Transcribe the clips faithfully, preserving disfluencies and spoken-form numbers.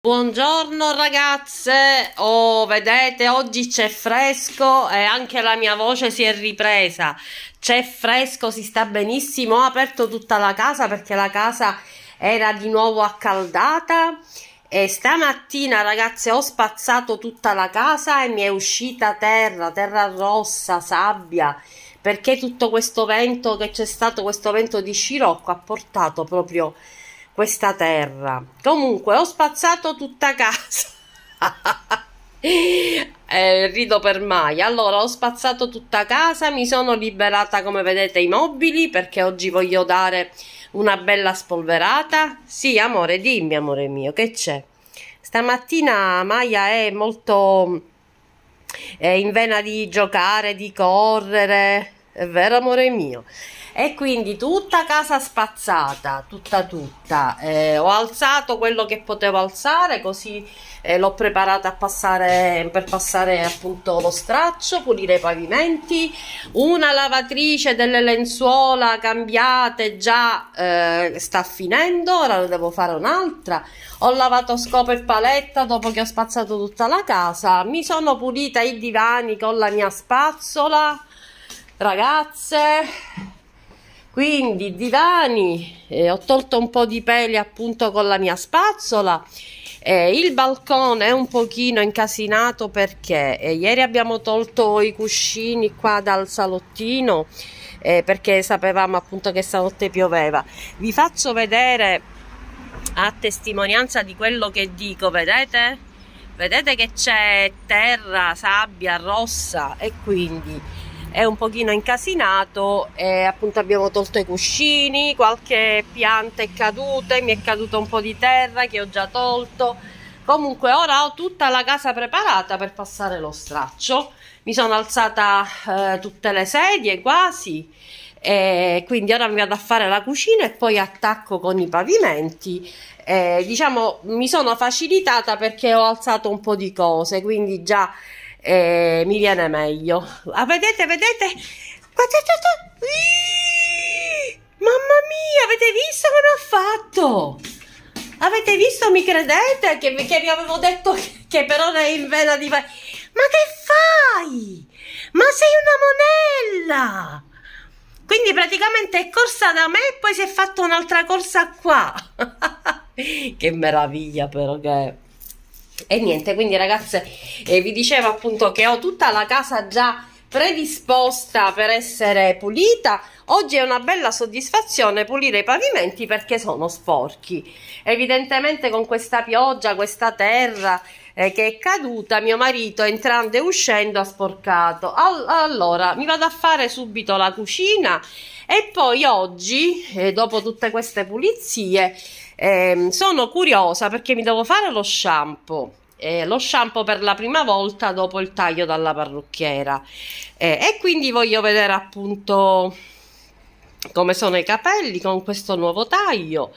Buongiorno ragazze, oh vedete oggi c'è fresco e anche la mia voce si è ripresa, c'è fresco, si sta benissimo, ho aperto tutta la casa perché la casa era di nuovo accaldata e stamattina ragazze ho spazzato tutta la casa e mi è uscita terra, terra rossa, sabbia, perché tutto questo vento che c'è stato, questo vento di scirocco ha portato proprio questa terra. Comunque ho spazzato tutta casa. eh, rido per mai. Allora ho spazzato tutta casa, mi sono liberata come vedete i mobili perché oggi voglio dare una bella spolverata. Sì amore, dimmi amore mio, che c'è? Stamattina Maya è molto è in vena di giocare, di correre, è vero amore mio? E quindi tutta casa spazzata, tutta tutta, eh, ho alzato quello che potevo alzare, così eh, l'ho preparata a passare, per passare appunto lo straccio, pulire i pavimenti, una lavatrice delle lenzuola cambiate già eh, sta finendo, ora ne devo fare un'altra, ho lavato scopa e paletta dopo che ho spazzato tutta la casa, mi sono pulita i divani con la mia spazzola, ragazze. Quindi divani, eh, ho tolto un po' di peli appunto con la mia spazzola, eh, il balcone è un pochino incasinato perché eh, ieri abbiamo tolto i cuscini qua dal salottino eh, perché sapevamo appunto che stanotte pioveva. Vi faccio vedere a testimonianza di quello che dico, vedete? Vedete che c'è terra, sabbia rossa e quindi è un pochino incasinato e appunto abbiamo tolto i cuscini, qualche pianta è caduta, mi è caduto un po' di terra che ho già tolto. Comunque ora ho tutta la casa preparata per passare lo straccio, mi sono alzata eh, tutte le sedie quasi e quindi ora mi vado a fare la cucina e poi attacco con i pavimenti. Eh, diciamo mi sono facilitata perché ho alzato un po' di cose, quindi già Eh, mi viene meglio. Ah, vedete, vedete? Guardate, mamma mia, avete visto come ho fatto? Avete visto, mi credete? Che, che vi avevo detto che, che per ora è in vena di... Ma che fai? Ma sei una monella! Quindi praticamente è corsa da me e poi si è fatta un'altra corsa qua. Che meraviglia però che... E niente, quindi ragazze eh, vi dicevo appunto che ho tutta la casa già predisposta per essere pulita. Oggi è una bella soddisfazione pulire i pavimenti perché sono sporchi. Evidentemente con questa pioggia, questa terra eh, che è caduta, mio marito entrando e uscendo ha sporcato. All allora mi vado a fare subito la cucina e poi oggi, eh, dopo tutte queste pulizie, Eh, sono curiosa perché mi devo fare lo shampoo, eh, lo shampoo per la prima volta dopo il taglio dalla parrucchiera eh, e quindi voglio vedere appunto come sono i capelli con questo nuovo taglio,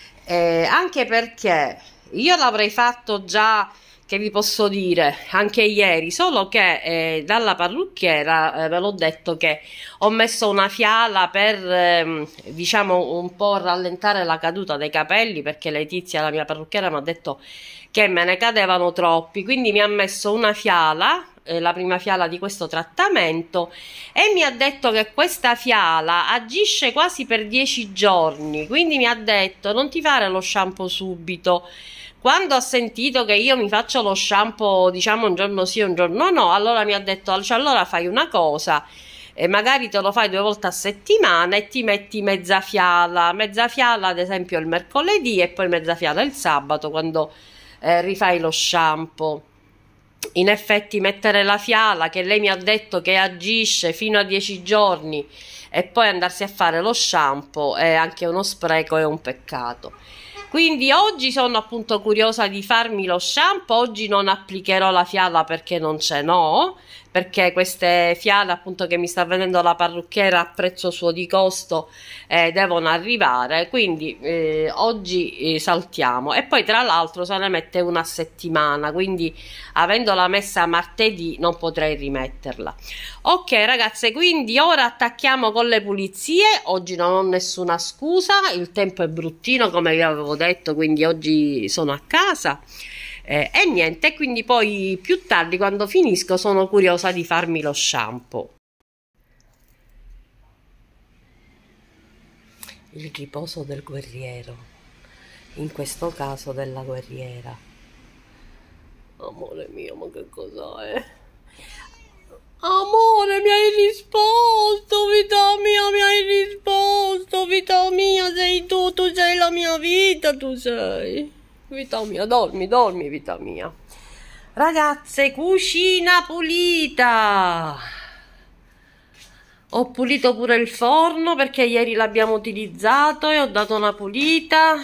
eh, anche perché io l'avrei fatto già, che vi posso dire, anche ieri, solo che eh, dalla parrucchiera eh, ve l'ho detto che ho messo una fiala per eh, diciamo un po' rallentare la caduta dei capelli perché Letizia, la mia parrucchiera, mi ha detto che me ne cadevano troppi, quindi mi ha messo una fiala, eh, la prima fiala di questo trattamento, e mi ha detto che questa fiala agisce quasi per dieci giorni, quindi mi ha detto non ti fare lo shampoo subito. Quando ho sentito che io mi faccio lo shampoo, diciamo un giorno sì, un giorno no, allora mi ha detto, cioè, allora fai una cosa, e magari te lo fai due volte a settimana e ti metti mezza fiala, mezza fiala ad esempio il mercoledì e poi mezza fiala il sabato quando eh, rifai lo shampoo. In effetti mettere la fiala, che lei mi ha detto che agisce fino a dieci giorni, e poi andarsi a fare lo shampoo è anche uno spreco e un peccato. Quindi oggi sono appunto curiosa di farmi lo shampoo, oggi non applicherò la fiala perché non ce n'ho, perché queste fiale appunto che mi sta vendendo la parrucchiera a prezzo suo di costo eh, devono arrivare, quindi eh, oggi eh, saltiamo. E poi tra l'altro se ne mette una a settimana, quindi avendola messa martedì non potrei rimetterla. Ok ragazze, quindi ora attacchiamo con le pulizie. Oggi non ho nessuna scusa, il tempo è bruttino come vi avevo detto, quindi oggi sono a casa eh, e niente, quindi poi più tardi quando finisco sono curiosa di farmi lo shampoo. Il riposo del guerriero, in questo caso della guerriera. Amore mio, ma che cos'è? Amore, mi hai risposto, vita mia, mi hai risposto, vita mia, sei tu, tu sei la mia vita, tu sei. Vita mia, dormi, dormi, vita mia. Ragazze, cucina pulita. Ho pulito pure il forno perché ieri l'abbiamo utilizzato e ho dato una pulita.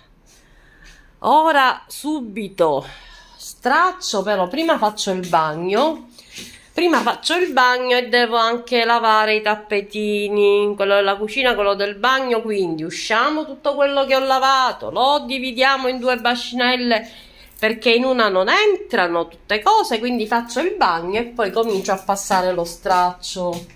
Ora, subito, straccio, però prima faccio il bagno. Prima faccio il bagno e devo anche lavare i tappetini, quello della cucina, quello del bagno, quindi usciamo tutto quello che ho lavato, lo dividiamo in due bacinelle perché in una non entrano tutte cose, quindi faccio il bagno e poi comincio a passare lo straccio.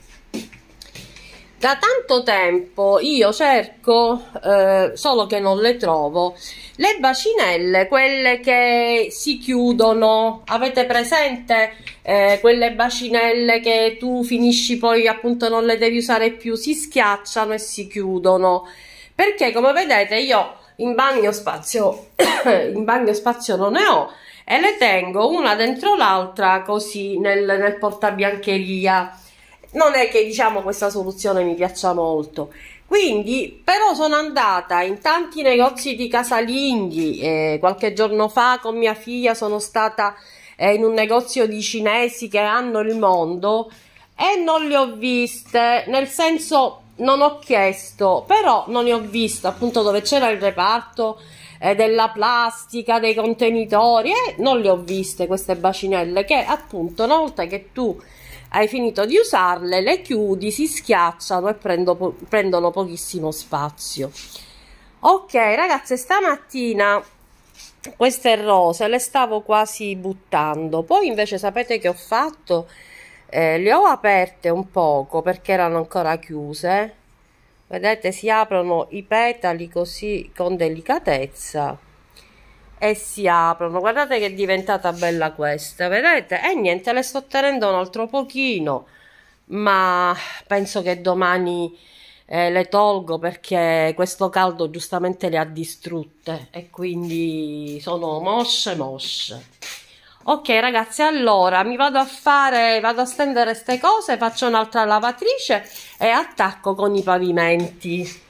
Da tanto tempo io cerco, eh, solo che non le trovo, le bacinelle, quelle che si chiudono. Avete presente eh, quelle bacinelle che tu finisci poi appunto non le devi usare più, si schiacciano e si chiudono? Perché come vedete io in bagno spazio, in bagno spazio non ne ho e le tengo una dentro l'altra così nel, nel portabiancheria. Non è che diciamo questa soluzione mi piaccia molto, quindi però sono andata in tanti negozi di casalinghi, eh, qualche giorno fa con mia figlia sono stata eh, in un negozio di cinesi che hanno il mondo e non le ho viste, nel senso non ho chiesto, però non ne ho viste appunto dove c'era il reparto eh, della plastica, dei contenitori, e non le ho viste queste bacinelle che appunto una volta che tu hai finito di usarle, le chiudi, si schiacciano e prendo po prendono pochissimo spazio. Ok ragazze, stamattina queste rose le stavo quasi buttando, poi invece sapete che ho fatto? Eh, le ho aperte un poco perché erano ancora chiuse. Vedete, si aprono i petali così con delicatezza e si aprono. Guardate che è diventata bella questa, vedete? E niente, le sto tenendo un altro pochino, ma penso che domani eh, le tolgo perché questo caldo giustamente le ha distrutte e quindi sono mosce mosce. Ok ragazzi, allora mi vado a fare, vado a stendere queste cose, faccio un'altra lavatrice e attacco con i pavimenti.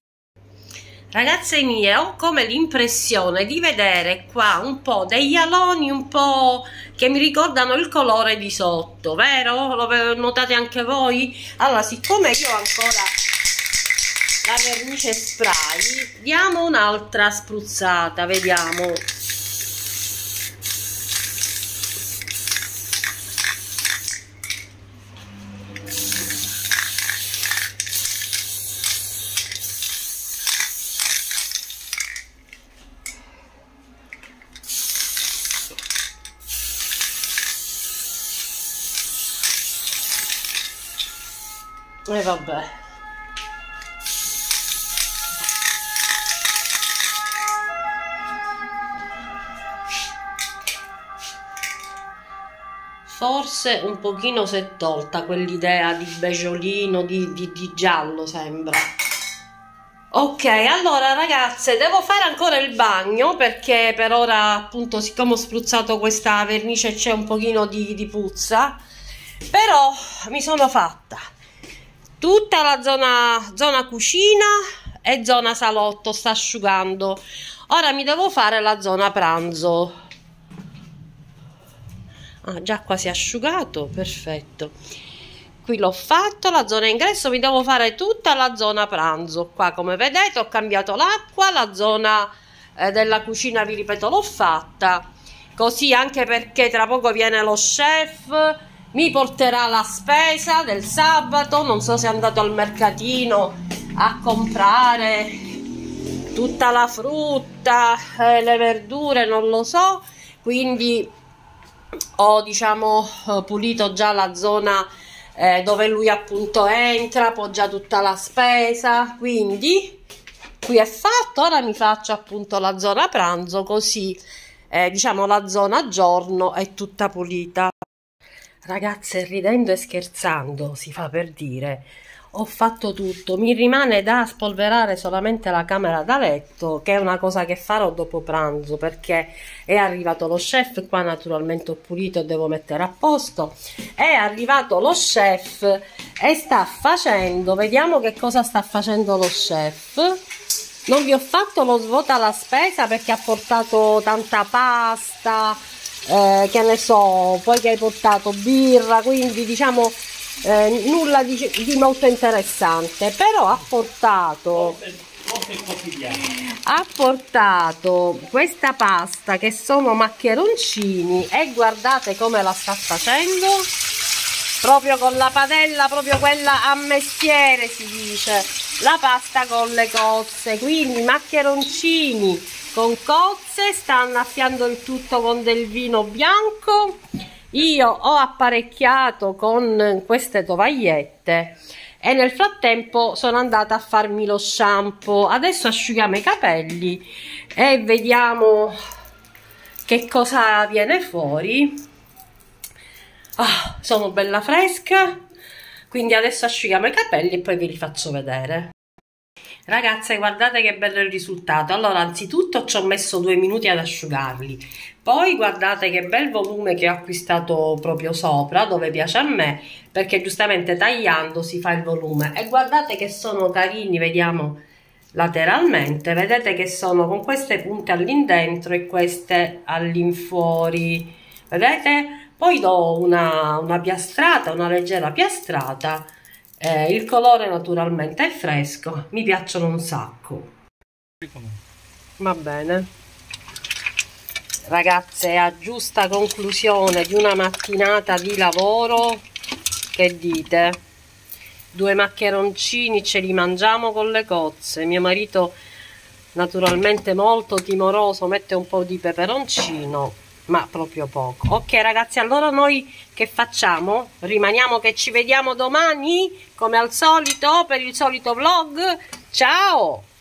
Ragazze mie, ho come l'impressione di vedere qua un po' degli aloni un po' che mi ricordano il colore di sotto, vero? Lo notate anche voi? Allora, siccome io ho ancora la vernice spray, diamo un'altra spruzzata, vediamo. E vabbè, forse un pochino si è tolta quell'idea di beggiolino, di, di, di giallo sembra. Ok, allora ragazze, devo fare ancora il bagno perché per ora appunto siccome ho spruzzato questa vernice c'è un pochino di, di puzza, però mi sono fatta tutta la zona, zona cucina e zona salotto, sta asciugando. Ora mi devo fare la zona pranzo. Ah, già quasi asciugato, perfetto. Qui l'ho fatto, la zona ingresso, mi devo fare tutta la zona pranzo. Qua come vedete ho cambiato l'acqua, la zona eh, della cucina vi ripeto l'ho fatta. Così anche perché tra poco viene lo chef, mi porterà la spesa del sabato, non so se è andato al mercatino a comprare tutta la frutta, eh, le verdure, non lo so, quindi ho diciamo pulito già la zona eh, dove lui appunto entra, appoggia tutta la spesa, quindi qui è fatto. Ora mi faccio appunto la zona pranzo così eh, diciamo la zona giorno è tutta pulita. Ragazze, ridendo e scherzando, si fa per dire, ho fatto tutto, mi rimane da spolverare solamente la camera da letto, che è una cosa che farò dopo pranzo, perché è arrivato lo chef, qua naturalmente ho pulito e devo mettere a posto, è arrivato lo chef e sta facendo, vediamo che cosa sta facendo lo chef. Non vi ho fatto lo svuota la spesa perché ha portato tanta pasta, Eh, che ne so, poi che hai portato birra, quindi diciamo eh, nulla di, di molto interessante, però ha portato ha portato questa pasta che sono maccheroncini e guardate come la sta facendo, proprio con la padella, proprio quella a mestiere si dice, la pasta con le cozze, quindi maccheroncini con cozze, sta annaffiando il tutto con del vino bianco. Io ho apparecchiato con queste tovagliette e nel frattempo sono andata a farmi lo shampoo. Adesso asciughiamo i capelli e vediamo che cosa viene fuori. Ah, sono bella fresca, quindi adesso asciughiamo i capelli e poi vi li faccio vedere. Ragazze, guardate che bello il risultato. Allora, anzitutto ci ho messo due minuti ad asciugarli, poi guardate che bel volume che ho acquistato proprio sopra, dove piace a me, perché giustamente tagliando si fa il volume, e guardate che sono carini, vediamo lateralmente, vedete che sono con queste punte all'indentro e queste all'infuori, vedete? Poi do una, una piastrata, una leggera piastrata. Eh, il colore naturalmente è fresco, mi piacciono un sacco. Va bene, ragazze, a giusta conclusione di una mattinata di lavoro, che dite? Due maccheroncini ce li mangiamo con le cozze. Mio marito naturalmente molto timoroso mette un po' di peperoncino, ma proprio poco. Ok ragazzi, allora noi che facciamo? Rimaniamo che ci vediamo domani come al solito per il solito vlog. Ciao!